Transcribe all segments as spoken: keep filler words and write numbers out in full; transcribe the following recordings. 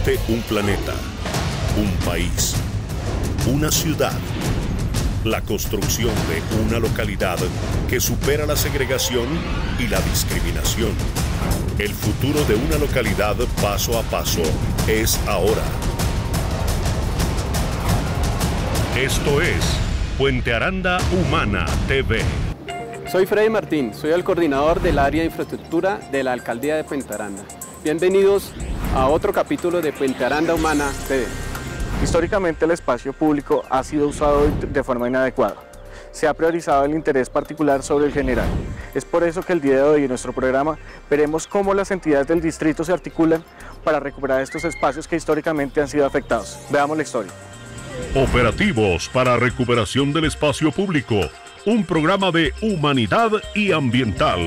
Existe un planeta, un país, una ciudad, la construcción de una localidad que supera la segregación y la discriminación. El futuro de una localidad paso a paso es ahora. Esto es Puente Aranda Humana T V. Soy Freddy Martín, soy el coordinador del área de infraestructura de la Alcaldía de Puente Aranda. Bienvenidos a otro capítulo de Puente Aranda Humana T V. Históricamente el espacio público ha sido usado de forma inadecuada. Se ha priorizado el interés particular sobre el general. Es por eso que el día de hoy en nuestro programa veremos cómo las entidades del distrito se articulan para recuperar estos espacios que históricamente han sido afectados. Veamos la historia. Operativos para recuperación del espacio público, un programa de humanidad y ambiental.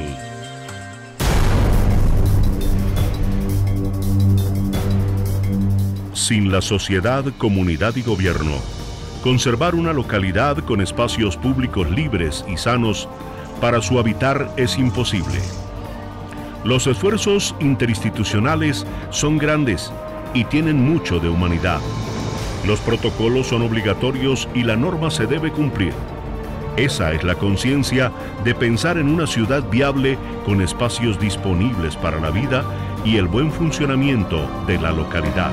Sin la sociedad, comunidad y gobierno, conservar una localidad con espacios públicos libres y sanos para su habitar es imposible. Los esfuerzos interinstitucionales son grandes y tienen mucho de humanidad. Los protocolos son obligatorios y la norma se debe cumplir. Esa es la conciencia de pensar en una ciudad viable con espacios disponibles para la vida y el buen funcionamiento de la localidad.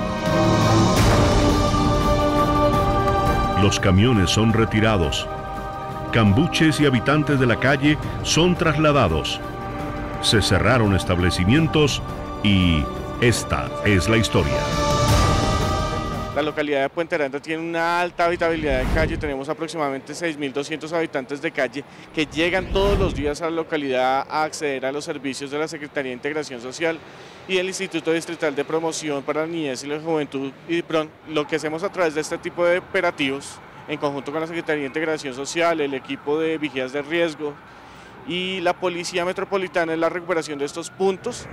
Los camiones son retirados. Cambuches y habitantes de la calle son trasladados. Se cerraron establecimientos y esta es la historia. La localidad de Puente Aranda tiene una alta habitabilidad de calle, tenemos aproximadamente seis mil doscientos habitantes de calle que llegan todos los días a la localidad a acceder a los servicios de la Secretaría de Integración Social y el Instituto Distrital de Promoción para la Niñez y la Juventud, IDIPRON. Lo que hacemos a través de este tipo de operativos, en conjunto con la Secretaría de Integración Social, el equipo de vigías de riesgo y la Policía Metropolitana, es la recuperación de estos puntos.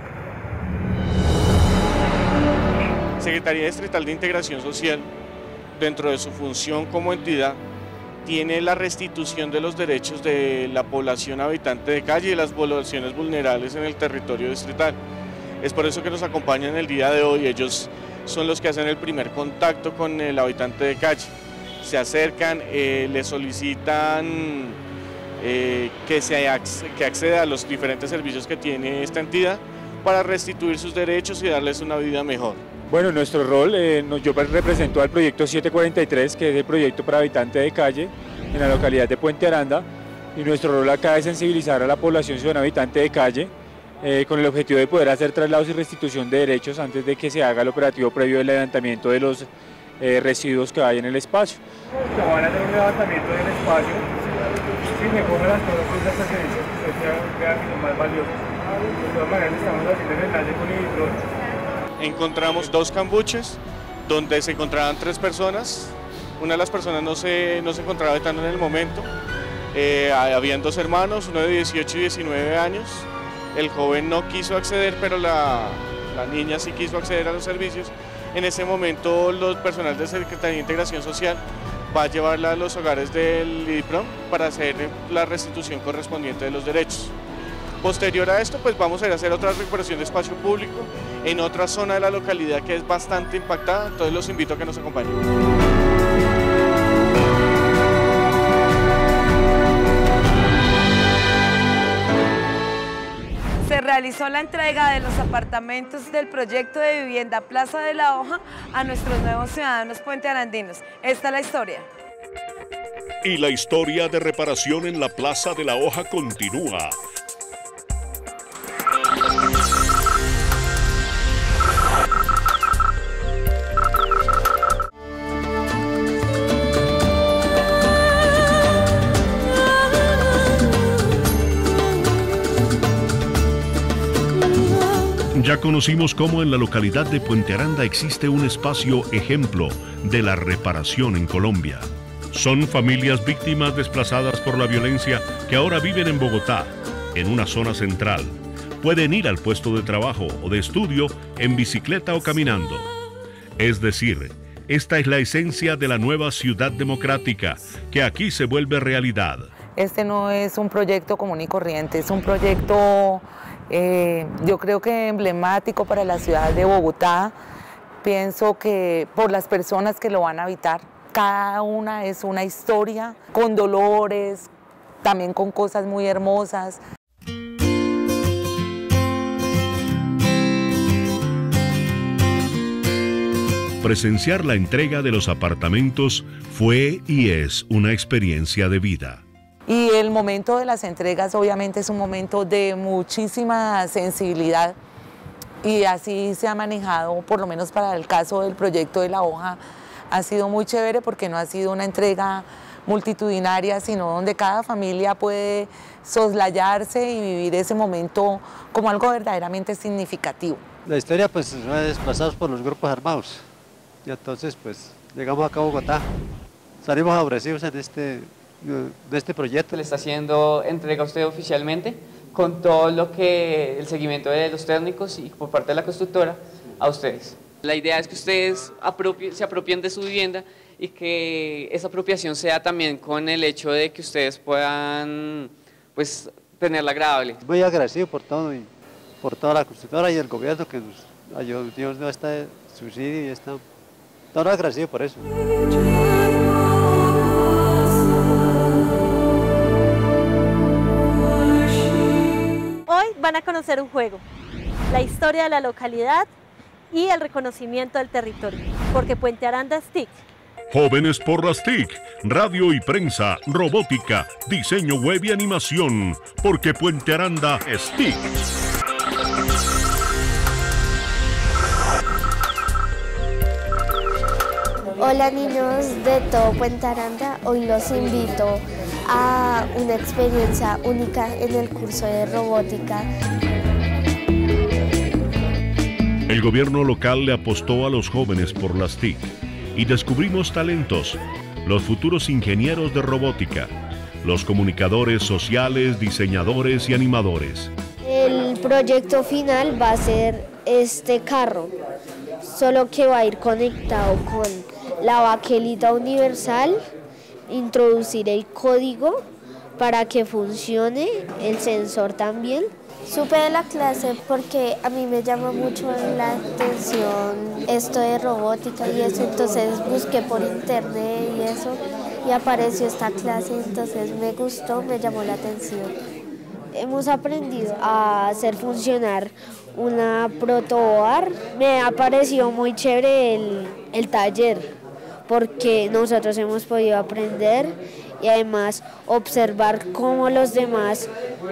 Secretaría Distrital de Integración Social, dentro de su función como entidad, tiene la restitución de los derechos de la población habitante de calle y las poblaciones vulnerables en el territorio distrital. Es por eso que nos acompañan el día de hoy. Ellos son los que hacen el primer contacto con el habitante de calle. Se acercan, eh, le solicitan eh, que, se acc que acceda a los diferentes servicios que tiene esta entidad para restituir sus derechos y darles una vida mejor. Bueno, nuestro rol, eh, yo represento al proyecto setecientos cuarenta y tres, que es el proyecto para habitantes de calle en la localidad de Puente Aranda, y nuestro rol acá es sensibilizar a la población ciudadana habitante de calle eh, con el objetivo de poder hacer traslados y restitución de derechos antes de que se haga el operativo previo del levantamiento de los eh, residuos que hay en el espacio. Se van a hacer un levantamiento del espacio, si me coge las cosas de las pertenencias que ustedes vean que son más valiosas. De todas maneras estamos haciendo el enlace con el IDIPRON. Encontramos dos cambuches donde se encontraban tres personas. Una de las personas no se, no se encontraba habitando en el momento. Eh, habían dos hermanos, uno de dieciocho y diecinueve años. El joven no quiso acceder, pero la, la niña sí quiso acceder a los servicios. En ese momento, los personal de Secretaría de Integración Social va a llevarla a los hogares del IDIPRON para hacer la restitución correspondiente de los derechos. Posterior a esto, pues vamos a ir a hacer otra recuperación de espacio público en otra zona de la localidad que es bastante impactada, entonces los invito a que nos acompañen. Se realizó la entrega de los apartamentos del proyecto de vivienda Plaza de la Hoja a nuestros nuevos ciudadanos puentearandinos. Esta es la historia. Y la historia de reparación en la Plaza de la Hoja continúa. Ya conocimos cómo en la localidad de Puente Aranda existe un espacio ejemplo de la reparación en Colombia. Son familias víctimas desplazadas por la violencia que ahora viven en Bogotá, en una zona central. Pueden ir al puesto de trabajo o de estudio en bicicleta o caminando. Es decir, esta es la esencia de la nueva ciudad democrática, que aquí se vuelve realidad. Este no es un proyecto común y corriente, es un proyecto, eh, yo creo que emblemático para la ciudad de Bogotá, Pienso que por las personas que lo van a habitar, cada una es una historia, con dolores, también con cosas muy hermosas. Presenciar la entrega de los apartamentos fue y es una experiencia de vida. Y el momento de las entregas obviamente es un momento de muchísima sensibilidad y así se ha manejado, por lo menos para el caso del proyecto de La Hoja, ha sido muy chévere porque no ha sido una entrega multitudinaria, sino donde cada familia puede soslayarse y vivir ese momento como algo verdaderamente significativo. La historia pues fue desplazados por los grupos armados. Y entonces pues llegamos acá a Bogotá, salimos favorecidos en este, de este proyecto. Le está haciendo entrega a usted oficialmente con todo lo que el seguimiento de los técnicos y por parte de la constructora a ustedes. La idea es que ustedes apropien, se apropien de su vivienda y que esa apropiación sea también con el hecho de que ustedes puedan pues tenerla agradable. Muy agradecido por todo y por toda la constructora y el gobierno que nos ayudó, Dios no está subsidio y está... No, no, agradecido por eso. Hoy van a conocer un juego, la historia de la localidad y el reconocimiento del territorio, porque Puente Aranda es T I C. Jóvenes por las T I C, radio y prensa, robótica, diseño web y animación, porque Puente Aranda es T I C. Hola niños de todo Puente Aranda, hoy los invito a una experiencia única en el curso de robótica. El gobierno local le apostó a los jóvenes por las T I C y descubrimos talentos, los futuros ingenieros de robótica, los comunicadores sociales, diseñadores y animadores. El proyecto final va a ser este carro, solo que va a ir conectado con la baquelita universal, introducir el código para que funcione, el sensor también. Supe de la clase porque a mí me llama mucho la atención esto de robótica y eso, entonces busqué por internet y eso y apareció esta clase, entonces me gustó, me llamó la atención. Hemos aprendido a hacer funcionar una protoboard. Me ha parecido muy chévere el, el taller porque nosotros hemos podido aprender y además observar cómo los demás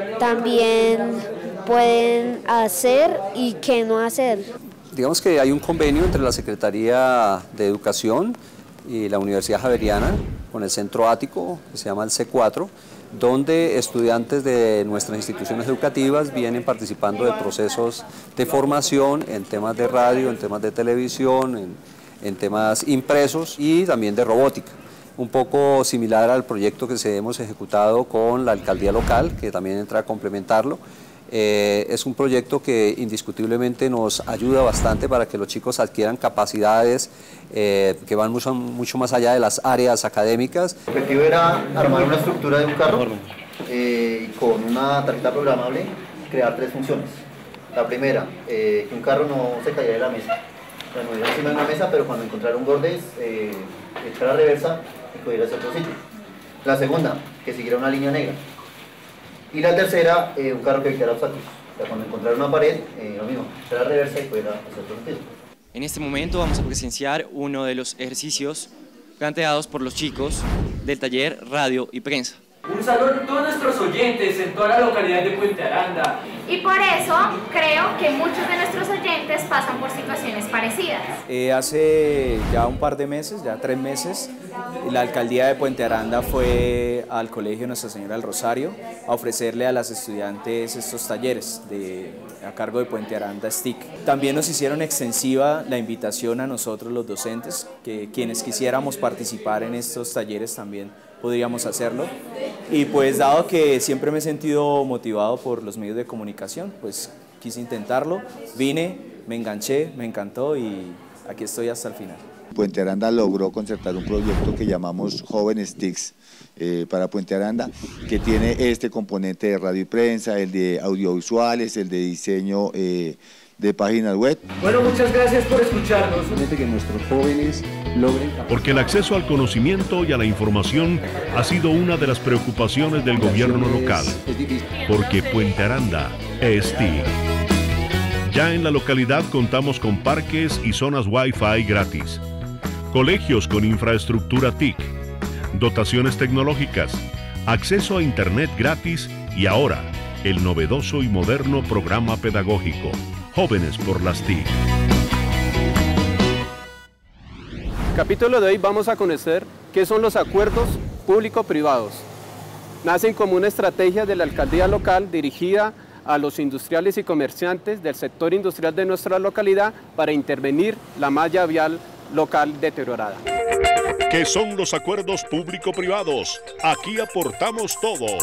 también pueden hacer y qué no hacer. Digamos que hay un convenio entre la Secretaría de Educación y la Universidad Javeriana con el Centro Ático, que se llama el C cuatro, donde estudiantes de nuestras instituciones educativas vienen participando de procesos de formación en temas de radio, en temas de televisión, en, en temas impresos y también de robótica. Un poco similar al proyecto que se hemos ejecutado con la alcaldía local, que también entra a complementarlo. Eh, es un proyecto que indiscutiblemente nos ayuda bastante para que los chicos adquieran capacidades eh, que van mucho, mucho más allá de las áreas académicas. El objetivo era armar una estructura de un carro eh, y con una tarjeta programable crear tres funciones. La primera, eh, que un carro no se cayera de la mesa. O sea, no iba encima de una mesa, pero cuando encontrara un borde, eh, echara reversa y pudiera hacer otro sitio. La segunda, que siguiera una línea negra. Y la tercera, eh, un carro que evitara obstáculos. O sea, cuando encontrara una pared, eh, lo mismo, echara reversa y pudiera hacer otro sentido. En este momento vamos a presenciar uno de los ejercicios planteados por los chicos del taller Radio y Prensa. Un saludo a todos nuestros oyentes en toda la localidad de Puente Aranda. Y por eso creo que muchos de nuestros oyentes pasan por situaciones parecidas. Eh, hace ya un par de meses, ya tres meses, la alcaldía de Puente Aranda fue al colegio Nuestra Señora del Rosario a ofrecerle a las estudiantes estos talleres de, a cargo de Puente Aranda S T I C. También nos hicieron extensiva la invitación a nosotros los docentes, que quienes quisiéramos participar en estos talleres también podríamos hacerlo. Y pues dado que siempre me he sentido motivado por los medios de comunicación, pues quise intentarlo, vine, me enganché, me encantó y aquí estoy hasta el final. Puente Aranda logró concertar un proyecto que llamamos Jóvenes T I C eh, para Puente Aranda, que tiene este componente de radio y prensa, el de audiovisuales, el de diseño eh, de páginas web. Bueno, muchas gracias por escucharnos. Que nuestros jóvenes logren... Porque el acceso al conocimiento y a la información ha sido una de las preocupaciones del gobierno local. Porque Puente Aranda es T I C. Ya en la localidad contamos con parques y zonas Wi-Fi gratis, colegios con infraestructura T I C, dotaciones tecnológicas, acceso a internet gratis y ahora el novedoso y moderno programa pedagógico Jóvenes por las T I C. Capítulo de hoy vamos a conocer qué son los acuerdos público-privados. Nacen como una estrategia de la alcaldía local dirigida a los industriales y comerciantes del sector industrial de nuestra localidad para intervenir la malla vial local deteriorada. ¿Qué son los acuerdos público-privados? Aquí aportamos todos.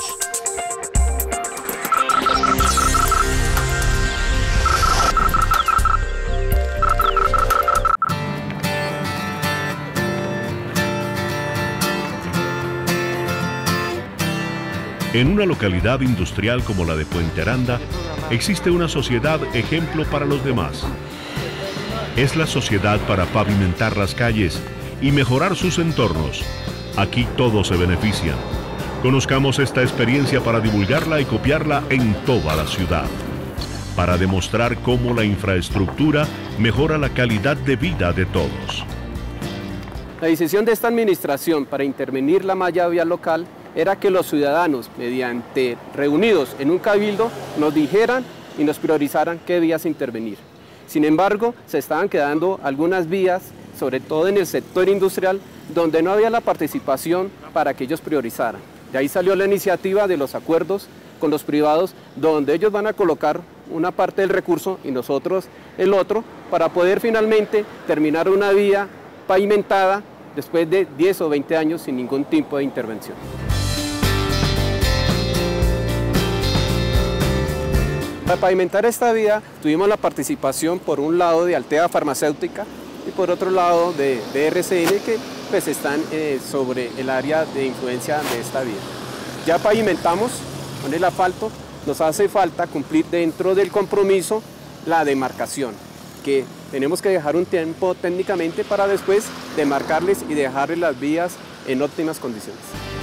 En una localidad industrial como la de Puente Aranda, existe una sociedad ejemplo para los demás. Es la sociedad para pavimentar las calles y mejorar sus entornos. Aquí todos se benefician. Conozcamos esta experiencia para divulgarla y copiarla en toda la ciudad, para demostrar cómo la infraestructura mejora la calidad de vida de todos. La decisión de esta administración para intervenir la malla vial local era que los ciudadanos, mediante reunidos en un cabildo, nos dijeran y nos priorizaran qué vías intervenir. Sin embargo, se estaban quedando algunas vías, sobre todo en el sector industrial, donde no había la participación para que ellos priorizaran. De ahí salió la iniciativa de los acuerdos con los privados, donde ellos van a colocar una parte del recurso y nosotros el otro, para poder finalmente terminar una vía pavimentada después de diez o veinte años sin ningún tipo de intervención. Para pavimentar esta vía tuvimos la participación por un lado de Altea Farmacéutica y por otro lado de B R C N, que pues están eh, sobre el área de influencia de esta vía. Ya pavimentamos con el asfalto, nos hace falta cumplir dentro del compromiso la demarcación, que tenemos que dejar un tiempo técnicamente para después demarcarles y dejarles las vías en óptimas condiciones.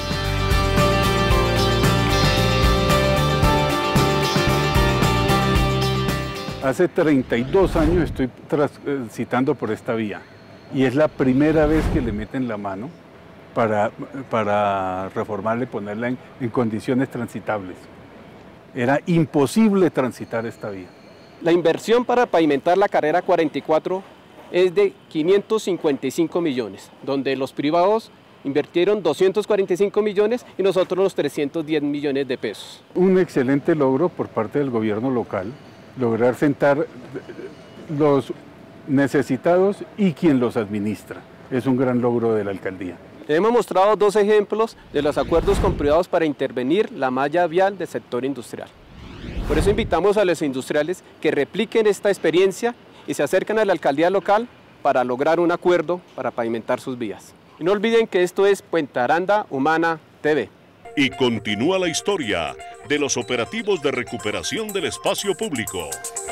Hace treinta y dos años estoy transitando por esta vía y es la primera vez que le meten la mano para, para reformarla y ponerla en, en condiciones transitables. Era imposible transitar esta vía. La inversión para pavimentar la carrera cuarenta y cuatro es de quinientos cincuenta y cinco millones, donde los privados invirtieron doscientos cuarenta y cinco millones y nosotros los trescientos diez millones de pesos. Un excelente logro por parte del gobierno local, lograr sentar los necesitados y quien los administra. Es un gran logro de la alcaldía. Hemos mostrado dos ejemplos de los acuerdos con privados para intervenir la malla vial del sector industrial. Por eso invitamos a los industriales que repliquen esta experiencia y se acerquen a la alcaldía local para lograr un acuerdo para pavimentar sus vías. Y no olviden que esto es Puente Aranda Humana T V. Y continúa la historia de los operativos de recuperación del espacio público.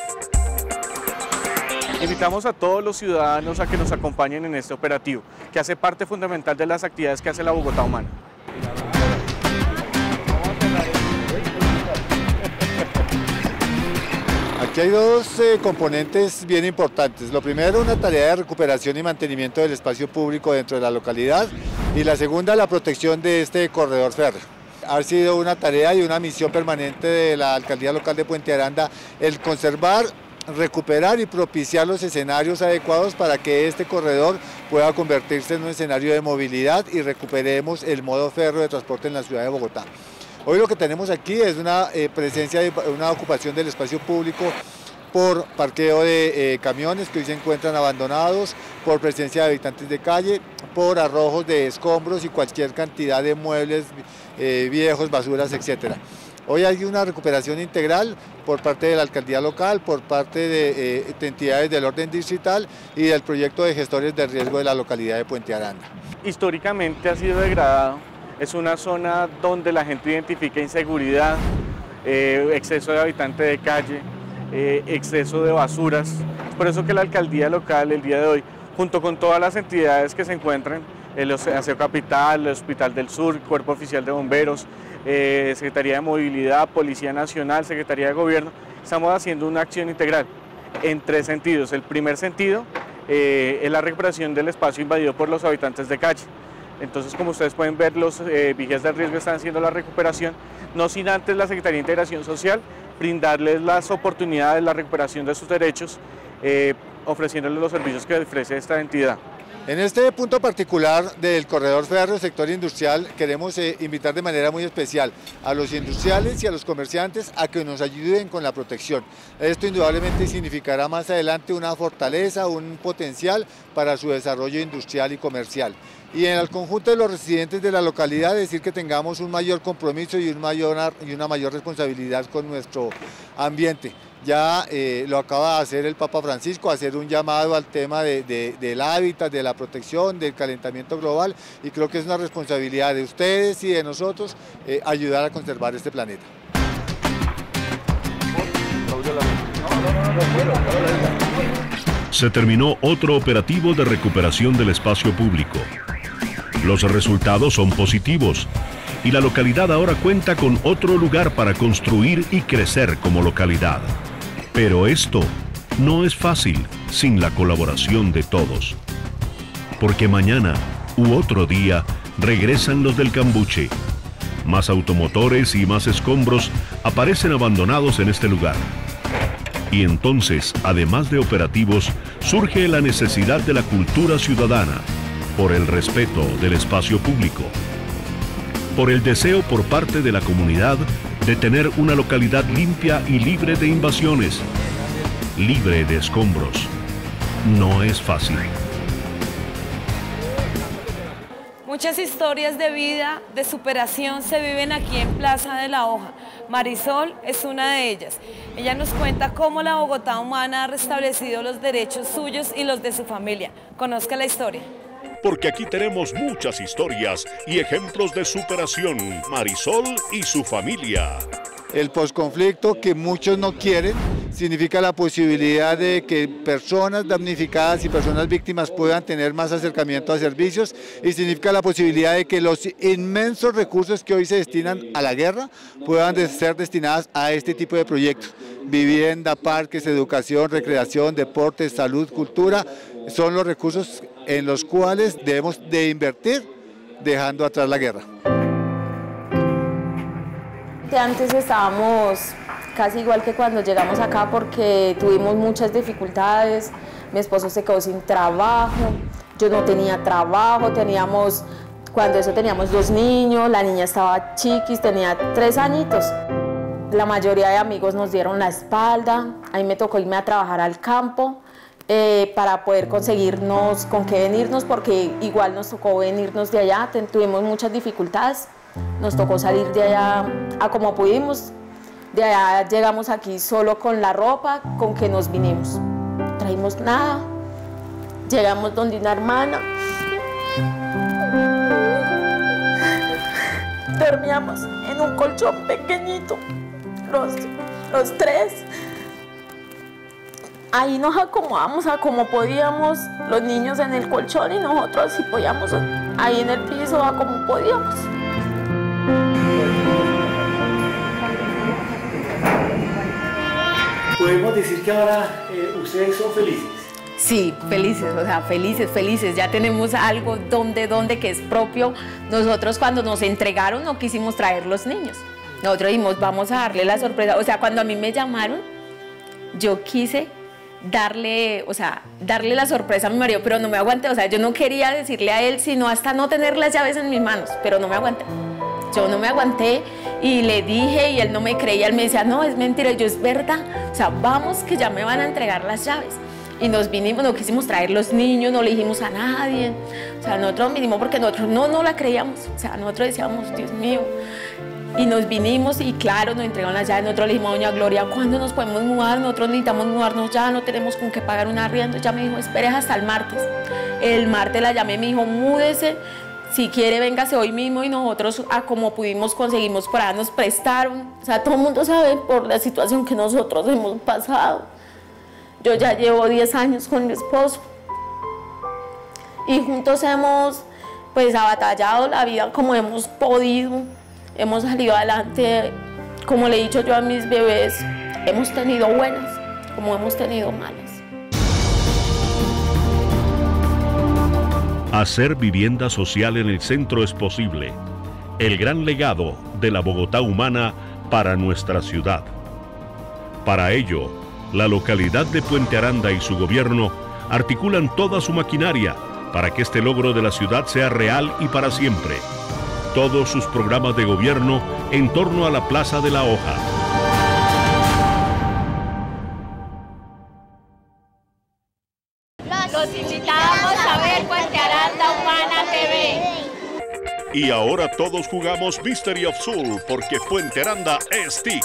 Invitamos a todos los ciudadanos a que nos acompañen en este operativo, que hace parte fundamental de las actividades que hace la Bogotá Humana. Aquí hay dos eh, componentes bien importantes. Lo primero, una tarea de recuperación y mantenimiento del espacio público dentro de la localidad, y la segunda, la protección de este corredor férreo. Ha sido una tarea y una misión permanente de la Alcaldía Local de Puente Aranda el conservar, recuperar y propiciar los escenarios adecuados para que este corredor pueda convertirse en un escenario de movilidad y recuperemos el modo férreo de transporte en la ciudad de Bogotá. Hoy lo que tenemos aquí es una eh, presencia, de, una ocupación del espacio público por parqueo de eh, camiones que hoy se encuentran abandonados, por presencia de habitantes de calle, por arrojos de escombros y cualquier cantidad de muebles eh, viejos, basuras, etcétera. Hoy hay una recuperación integral por parte de la alcaldía local, por parte de, eh, de entidades del orden distrital y del proyecto de gestores de riesgo de la localidad de Puente Aranda. Históricamente ha sido degradado, es una zona donde la gente identifica inseguridad, eh, exceso de habitantes de calle, eh, exceso de basuras. Es por eso que la alcaldía local el día de hoy, junto con todas las entidades que se encuentran, el Aseo Capital, el Hospital del Sur, Cuerpo Oficial de Bomberos, eh, Secretaría de Movilidad, Policía Nacional, Secretaría de Gobierno, estamos haciendo una acción integral en tres sentidos. El primer sentido eh, es la recuperación del espacio invadido por los habitantes de calle. Entonces, como ustedes pueden ver, los eh, vigías del riesgo están haciendo la recuperación, no sin antes la Secretaría de Integración Social brindarles las oportunidades, la recuperación de sus derechos, eh, ofreciéndoles los servicios que ofrece esta entidad. En este punto particular del corredor férreo sector industrial queremos eh, invitar de manera muy especial a los industriales y a los comerciantes a que nos ayuden con la protección. Esto indudablemente significará más adelante una fortaleza, un potencial para su desarrollo industrial y comercial. Y en el conjunto de los residentes de la localidad decir que tengamos un mayor compromiso y, un mayor, y una mayor responsabilidad con nuestro ambiente. Ya eh, lo acaba de hacer el Papa Francisco, hacer un llamado al tema de, de, del hábitat, de la protección, del calentamiento global, y creo que es una responsabilidad de ustedes y de nosotros eh, ayudar a conservar este planeta. Se terminó otro operativo de recuperación del espacio público. Los resultados son positivos y la localidad ahora cuenta con otro lugar para construir y crecer como localidad. Pero esto no es fácil sin la colaboración de todos. Porque mañana u otro día regresan los del Cambuche. Más automotores y más escombros aparecen abandonados en este lugar. Y entonces, además de operativos, surge la necesidad de la cultura ciudadana, por el respeto del espacio público, por el deseo por parte de la comunidad de tener una localidad limpia y libre de invasiones, libre de escombros. No es fácil. Muchas historias de vida, de superación se viven aquí en Plaza de la Hoja. Marisol es una de ellas. Ella nos cuenta cómo la Bogotá humana ha restablecido los derechos suyos y los de su familia. Conozca la historia. Porque aquí tenemos muchas historias y ejemplos de superación. Marisol y su familia. El posconflicto, que muchos no quieren, significa la posibilidad de que personas damnificadas y personas víctimas puedan tener más acercamiento a servicios, y significa la posibilidad de que los inmensos recursos que hoy se destinan a la guerra puedan ser destinados a este tipo de proyectos. Vivienda, parques, educación, recreación, deportes, salud, cultura, son los recursos en los cuales debemos de invertir dejando atrás la guerra. Antes estábamos casi igual que cuando llegamos acá porque tuvimos muchas dificultades. Mi esposo se quedó sin trabajo, yo no tenía trabajo, teníamos, cuando eso teníamos dos niños, la niña estaba chiquis, tenía tres añitos. La mayoría de amigos nos dieron la espalda, a mí me tocó irme a trabajar al campo eh, para poder conseguirnos con qué venirnos, porque igual nos tocó venirnos de allá, tuvimos muchas dificultades. Nos tocó salir de allá a como pudimos. De allá llegamos aquí solo con la ropa con que nos vinimos. Traímos nada. Llegamos donde una hermana. Dormíamos en un colchón pequeñito, los, los tres. Ahí nos acomodamos a como podíamos, los niños en el colchón y nosotros sí podíamos ahí en el piso a como podíamos. ¿Podemos decir que ahora eh, ustedes son felices? Sí, felices, o sea, felices, felices. Ya tenemos algo donde, donde que es propio. Nosotros cuando nos entregaron no quisimos traer los niños. Nosotros dijimos, vamos a darle la sorpresa. O sea, cuando a mí me llamaron, yo quise darle, o sea, darle la sorpresa a mi marido, pero no me aguanté. O sea, yo no quería decirle a él, sino hasta no tener las llaves en mis manos, pero no me aguanté. Yo no me aguanté y le dije y él no me creía, él me decía, no, es mentira, yo es verdad, o sea, vamos que ya me van a entregar las llaves. Y nos vinimos, no quisimos traer los niños, no le dijimos a nadie, o sea, nosotros vinimos porque nosotros no, no la creíamos, o sea, nosotros decíamos, Dios mío, y nos vinimos y claro, nos entregaron las llaves, nosotros le dijimos a doña Gloria, ¿cuándo nos podemos mudar? Nosotros necesitamos mudarnos ya, no tenemos con qué pagar un arriendo. Ella me dijo, esperes hasta el martes. El martes la llamé, me dijo, múdese. si quiere véngase hoy mismo, y nosotros a como pudimos conseguimos por allá, nos prestaron. O sea, todo el mundo sabe por la situación que nosotros hemos pasado. Yo ya llevo diez años con mi esposo y juntos hemos pues abatallado la vida como hemos podido, hemos salido adelante. Como le he dicho yo a mis bebés, hemos tenido buenas como hemos tenido malas. Hacer vivienda social en el centro es posible. El gran legado de la Bogotá humana para nuestra ciudad. Para ello, la localidad de Puente Aranda y su gobierno articulan toda su maquinaria para que este logro de la ciudad sea real y para siempre. Todos sus programas de gobierno en torno a la Plaza de la Hoja. Los invitamos a ver Puente Aranda Humana T V. Y ahora todos jugamos Mystery of Soul porque Puente Aranda es T I C.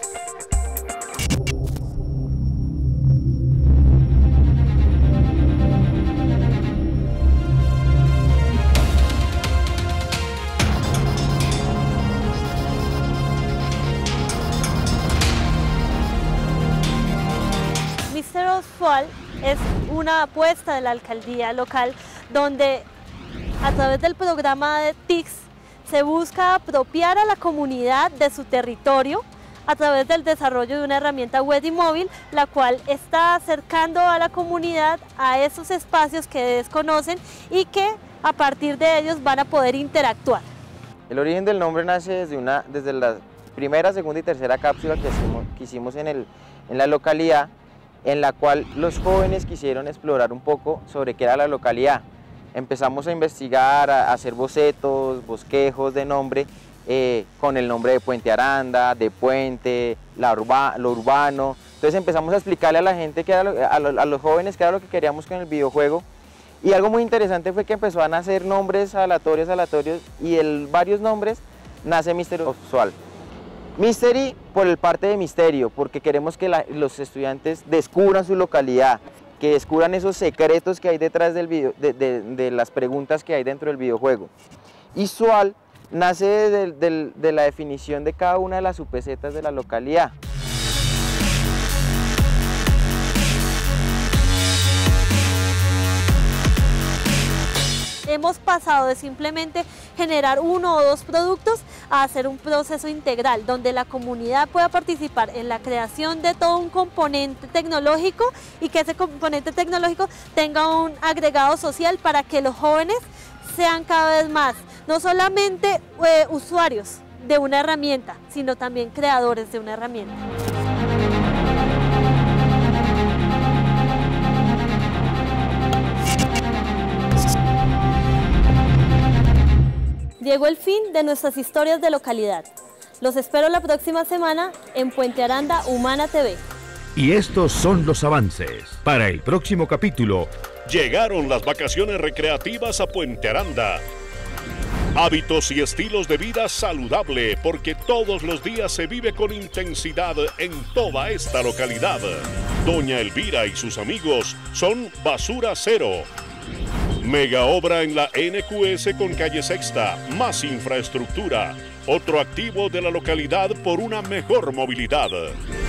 Mystery of Soul es una apuesta de la alcaldía local donde a través del programa de T I C se busca apropiar a la comunidad de su territorio a través del desarrollo de una herramienta web y móvil, la cual está acercando a la comunidad a esos espacios que desconocen y que a partir de ellos van a poder interactuar. El origen del nombre nace desde, una, desde la primera, segunda y tercera cápsula que hicimos, que hicimos en, el, en la localidad, en la cual los jóvenes quisieron explorar un poco sobre qué era la localidad. Empezamos a investigar, a hacer bocetos, bosquejos de nombre, eh, con el nombre de Puente Aranda, de Puente, la urba, lo urbano. Entonces empezamos a explicarle a la gente, que era lo, a, lo, a los jóvenes, qué era lo que queríamos con el videojuego. Y algo muy interesante fue que empezó a nacer nombres aleatorios, aleatorios, y el varios nombres nace Mystery of Soul. Mystery por el parte de misterio, porque queremos que la, los estudiantes descubran su localidad, que descubran esos secretos que hay detrás del video, de, de, de las preguntas que hay dentro del videojuego. Y Soul nace de, de, de la definición de cada una de las subpesetas de la localidad. Hemos pasado de simplemente generar uno o dos productos a hacer un proceso integral donde la comunidad pueda participar en la creación de todo un componente tecnológico y que ese componente tecnológico tenga un agregado social para que los jóvenes sean cada vez más, no solamente eh, usuarios de una herramienta, sino también creadores de una herramienta. Llegó el fin de nuestras historias de localidad. Los espero la próxima semana en Puente Aranda Humana T V. Y estos son los avances. Para el próximo capítulo, llegaron las vacaciones recreativas a Puente Aranda. Hábitos y estilos de vida saludable, porque todos los días se vive con intensidad en toda esta localidad. Doña Elvira y sus amigos son Basura Cero. Mega obra en la N Q S con calle Sexta, más infraestructura. Otro activo de la localidad por una mejor movilidad.